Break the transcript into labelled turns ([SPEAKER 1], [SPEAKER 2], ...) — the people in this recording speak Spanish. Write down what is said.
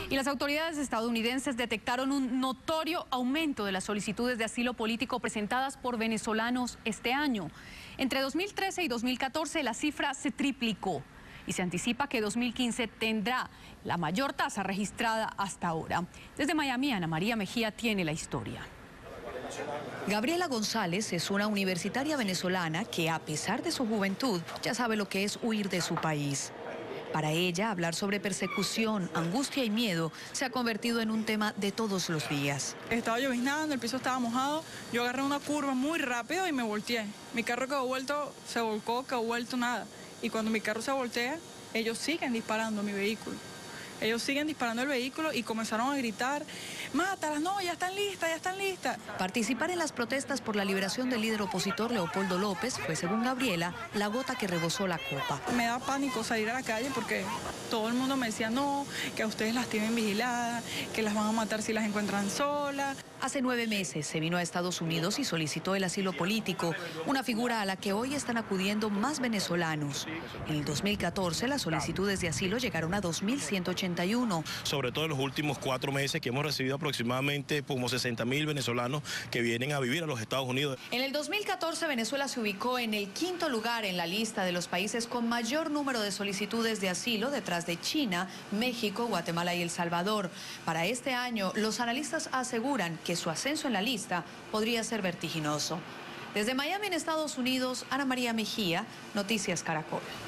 [SPEAKER 1] Y las autoridades estadounidenses detectaron un notorio aumento de las solicitudes de asilo político presentadas por venezolanos este año. Entre 2013 y 2014 la cifra se triplicó y se anticipa que 2015 tendrá la mayor tasa registrada hasta ahora. Desde Miami, Ana María Mejía tiene la historia.
[SPEAKER 2] Gabriela González es una universitaria venezolana que, a pesar de su juventud, ya sabe lo que es huir de su país. Para ella, hablar sobre persecución, angustia y miedo se ha convertido en un tema de todos los días.
[SPEAKER 3] Estaba lloviznando, el piso estaba mojado, yo agarré una curva muy rápido y me volteé. Mi carro quedó vuelto, se volcó, quedó vuelto nada. Y cuando mi carro se voltea, ellos siguen disparando mi vehículo. Ellos siguen disparando el vehículo y comenzaron a gritar: mátalas, no, ya están listas, ya están listas.
[SPEAKER 2] Participar en las protestas por la liberación del líder opositor Leopoldo López fue, según Gabriela, la gota que rebosó la copa.
[SPEAKER 3] Me da pánico salir a la calle porque todo el mundo me decía no, que a ustedes las tienen vigiladas, que las van a matar si las encuentran solas.
[SPEAKER 2] Hace 9 meses se vino a Estados Unidos y solicitó el asilo político, una figura a la que hoy están acudiendo más venezolanos. En el 2014 las solicitudes de asilo llegaron a 2.181.
[SPEAKER 4] Sobre todo en los últimos 4 meses que hemos recibido aproximadamente como 60.000 venezolanos que vienen a vivir a los Estados Unidos.
[SPEAKER 2] En el 2014 Venezuela se ubicó en el 5º lugar en la lista de los países con mayor número de solicitudes de asilo, detrás de China, México, Guatemala y El Salvador. Para este año, los analistas aseguran que su ascenso en la lista podría ser vertiginoso. Desde Miami, en Estados Unidos, Ana María Mejía, Noticias Caracol.